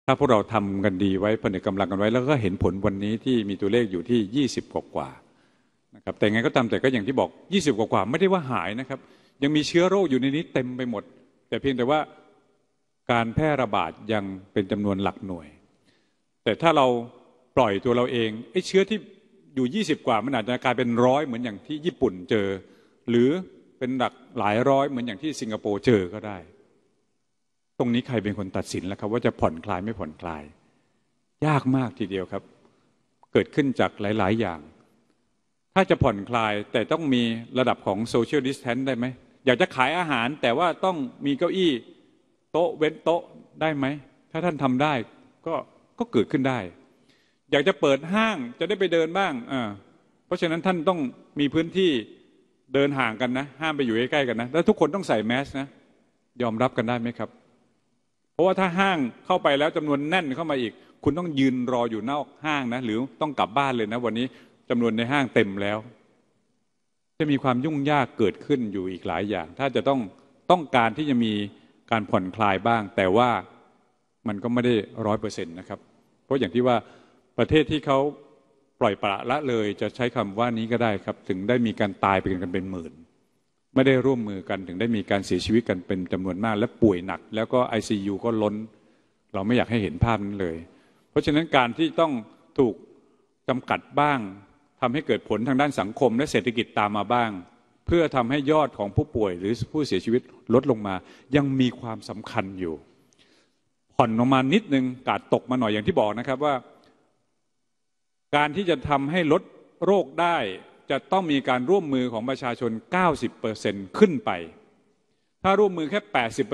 ถ้าพวกเราทำกันดีไว้ผนึกกำลังกันไว้แล้วก็เห็นผลวันนี้ที่มีตัวเลขอยู่ที่20กว่านะครับแต่ไงก็ตามแต่ก็อย่างที่บอก20กว่าไม่ได้ว่าหายนะครับยังมีเชื้อโรคอยู่ในนี้เต็มไปหมดแต่เพียงแต่ว่าการแพร่ระบาดยังเป็นจำนวนหลักหน่วยแต่ถ้าเราปล่อยตัวเราเองไอ้เชื้อที่อยู่20กว่ามันอาจจะกลายเป็น100เหมือนอย่างที่ญี่ปุ่นเจอหรือเป็นหลายร้อยเหมือนอย่างที่สิงคโปร์เจอก็ได้ตรงนี้ใครเป็นคนตัดสินแล้วครับว่าจะผ่อนคลายไม่ผ่อนคลายยากมากทีเดียวครับเกิดขึ้นจากหลายๆอย่างถ้าจะผ่อนคลายแต่ต้องมีระดับของโซเชียลดิสแทนซ์ได้ไหมอยากจะขายอาหารแต่ว่าต้องมีเก้าอี้โต๊ะเว้นโต๊ะได้ไหมถ้าท่านทำได้ก็เกิดขึ้นได้อยากจะเปิดห้างจะได้ไปเดินบ้างเพราะฉะนั้นท่านต้องมีพื้นที่เดินห่างกันนะห้ามไปอยู่ใกล้ๆกันนะแล้วทุกคนต้องใส่แมสนะยอมรับกันได้ไหมครับเพราะว่าถ้าห้างเข้าไปแล้วจำนวนแน่นเข้ามาอีกคุณต้องยืนรออยู่นอกห้างนะหรือต้องกลับบ้านเลยนะวันนี้จำนวนในห้างเต็มแล้วจะมีความยุ่งยากเกิดขึ้นอยู่อีกหลายอย่างถ้าจะต้องการที่จะมีการผ่อนคลายบ้างแต่ว่ามันก็ไม่ได้100%นะครับเพราะอย่างที่ว่าประเทศที่เขาปล่อยปละละเลยจะใช้คำว่านี้ก็ได้ครับถึงได้มีการตายไปกันเป็นหมื่นไม่ได้ร่วมมือกันถึงได้มีการเสียชีวิตกันเป็นจำนวนมากและป่วยหนักแล้วก็ ICU ก็ล้นเราไม่อยากให้เห็นภาพนั้นเลยเพราะฉะนั้นการที่ต้องถูกจำกัดบ้างทำให้เกิดผลทางด้านสังคมและเศรษฐกิจตามมาบ้างเพื่อทำให้ยอดของผู้ป่วยหรือผู้เสียชีวิตลดลงมายังมีความสำคัญอยู่ผ่อนลงมานิดนึงกาดตกมาหน่อยอย่างที่บอกนะครับว่าการที่จะทำให้ลดโรคได้จะต้องมีการร่วมมือของประชาชน 90% ขึ้นไปถ้าร่วมมือแค่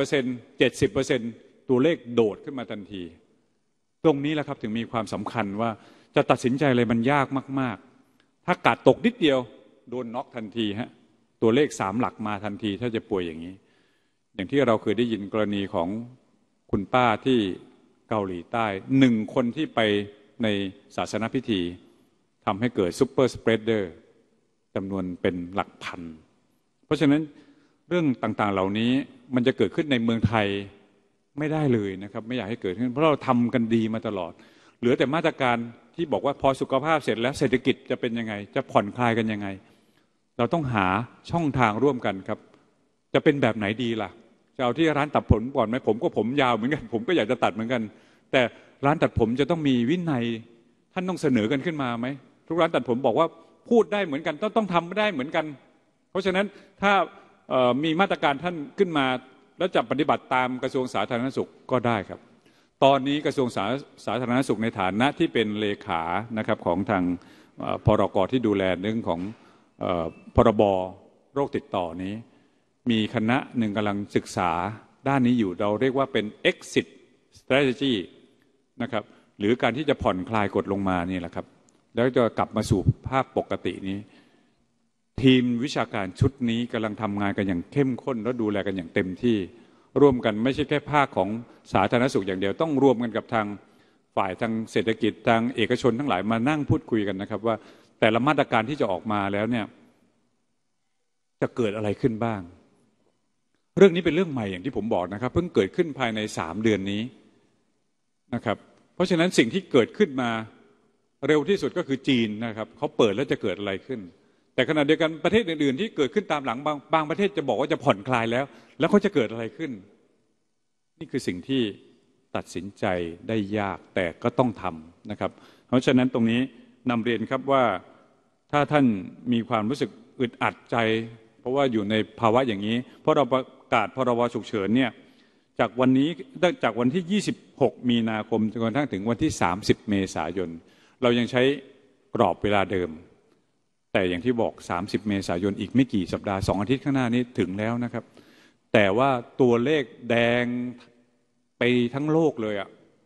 80% 70% ตัวเลขโดดขึ้นมาทันทีตรงนี้แหละครับถึงมีความสำคัญว่าจะตัดสินใจอะไรมันยากมากๆถ้ากาดตกนิดเดียวโดนน็อกทันทีฮะตัวเลข3หลักมาทันทีถ้าจะป่วยอย่างนี้อย่างที่เราเคยได้ยินกรณีของคุณป้าที่เกาหลีใต้1คนที่ไปในศาสนพิธีทำให้เกิดซูเปอร์สเปรดเดอร์จำนวนเป็นหลักพันเพราะฉะนั้นเรื่องต่างๆเหล่านี้มันจะเกิดขึ้นในเมืองไทยไม่ได้เลยนะครับไม่อยากให้เกิดขึ้นเพราะเราทำกันดีมาตลอดเหลือแต่มาตรการที่บอกว่าพอสุขภาพเสร็จแล้วเศรษฐกิจจะเป็นยังไงจะผ่อนคลายกันยังไงเราต้องหาช่องทางร่วมกันครับจะเป็นแบบไหนดีล่ะจะเอาที่ร้านตัดผมก่อนไหมผมยาวเหมือนกันผมก็อยากจะตัดเหมือนกันแต่ร้านตัดผมจะต้องมีวินัยท่านต้องเสนอกันขึ้นมาไหมทุกร้านตัดผมบอกว่าพูดได้เหมือนกันต้องทำได้เหมือนกันเพราะฉะนั้นถ้ามีมาตรการท่านขึ้นมาแล้วจะปฏิบัติตามกระทรวงสาธารณสุขก็ได้ครับตอนนี้กระทรวงสาธารณสุขในฐานะที่เป็นเลขานะครับของทางพรก.ที่ดูแลเรื่องของพรบ.โรคติดต่อนี้มีคณะหนึ่งกำลังศึกษาด้านนี้อยู่เราเรียกว่าเป็น exit strategy นะครับหรือการที่จะผ่อนคลายกดลงมานี่แหละครับแล้วจะกลับมาสู่ภาพปกตินี้ทีมวิชาการชุดนี้กำลังทำงานกันอย่างเข้มข้นและดูแลกันอย่างเต็มที่ร่วมกันไม่ใช่แค่ภาคของสาธารณสุขอย่างเดียวต้องร่วมกันกับทางฝ่ายทางเศรษฐกิจทางเอกชนทั้งหลายมานั่งพูดคุยกันนะครับว่าแต่ละมาตรการที่จะออกมาแล้วเนี่ยจะเกิดอะไรขึ้นบ้างเรื่องนี้เป็นเรื่องใหม่อย่างที่ผมบอกนะครับเพิ่งเกิดขึ้นภายใน3 เดือนนี้นะครับเพราะฉะนั้นสิ่งที่เกิดขึ้นมาเร็วที่สุดก็คือจีนนะครับเขาเปิดแล้วจะเกิดอะไรขึ้นแต่ขณะเดียวกันประเทศอื่นๆที่เกิดขึ้นตามหลังบางประเทศจะบอกว่าจะผ่อนคลายแล้วเขาจะเกิดอะไรขึ้นนี่คือสิ่งที่ตัดสินใจได้ยากแต่ก็ต้องทำนะครับเพราะฉะนั้นตรงนี้นำเรียนครับว่าถ้าท่านมีความรู้สึกอึดอัดใจเพราะว่าอยู่ในภาวะอย่างนี้เพราะเราประกาศพรบฉุกเฉินเนี่ยจากวันที่26 มีนาคมจนกระทั่งถึงวันที่30 เมษายนเรายังใช้กรอบเวลาเดิมแต่อย่างที่บอก30 เมษายนอีกไม่กี่สัปดาห์2 อาทิตย์ข้างหน้านี้ถึงแล้วนะครับแต่ว่าตัวเลขแดงไปทั้งโลกเลย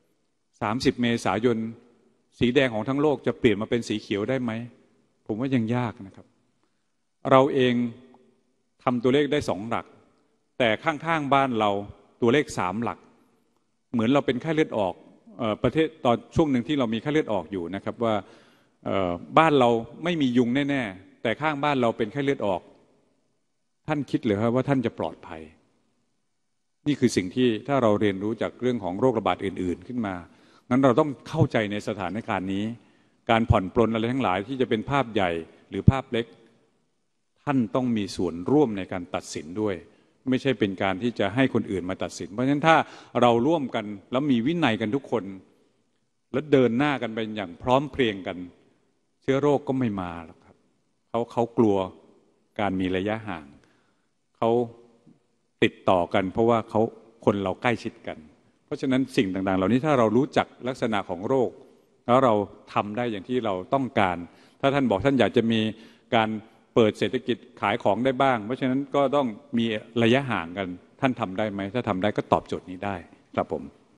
30 เมษายนสีแดงของทั้งโลกจะเปลี่ยนมาเป็นสีเขียวได้ไหมผมว่ายังยากนะครับเราเองทำตัวเลขได้2 หลักแต่ข้างๆบ้านเราตัวเลข3 หลักเหมือนเราเป็นไข้เลือดออกประเทศตอนช่วงหนึ่งที่เรามีไข้เลือดออกอยู่นะครับว่าบ้านเราไม่มียุงแน่ๆแต่ข้างบ้านเราเป็นไข้เลือดออกท่านคิดหรือครับว่าท่านจะปลอดภัยนี่คือสิ่งที่ถ้าเราเรียนรู้จากเรื่องของโรคระบาดอื่นๆขึ้นมางั้นเราต้องเข้าใจในสถานการณ์นี้การผ่อนปลนอะไรทั้งหลายที่จะเป็นภาพใหญ่หรือภาพเล็กท่านต้องมีส่วนร่วมในการตัดสินด้วยไม่ใช่เป็นการที่จะให้คนอื่นมาตัดสินเพราะฉะนั้นถ้าเราร่วมกันแล้วมีวินัยกันทุกคนแล้วเดินหน้ากันไปอย่างพร้อมเพรียงกันเชื้อโรคก็ไม่มาหรอกครับเขากลัวการมีระยะห่างเขาติดต่อกันเพราะว่าคนเราใกล้ชิดกันเพราะฉะนั้นสิ่งต่างๆเหล่านี้ถ้าเรารู้จักลักษณะของโรคแล้วเราทำได้อย่างที่เราต้องการถ้าท่านบอกท่านอยากจะมีการเปิดเศรษฐกิจขายของได้บ้างเพราะฉะนั้นก็ต้องมีระยะห่างกันท่านทำได้ไหมถ้าทำได้ก็ตอบโจทย์นี้ได้ครับผม